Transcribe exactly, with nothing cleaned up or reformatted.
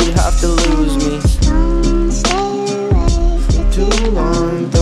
you'd have to lose me. Don't stay away for too long.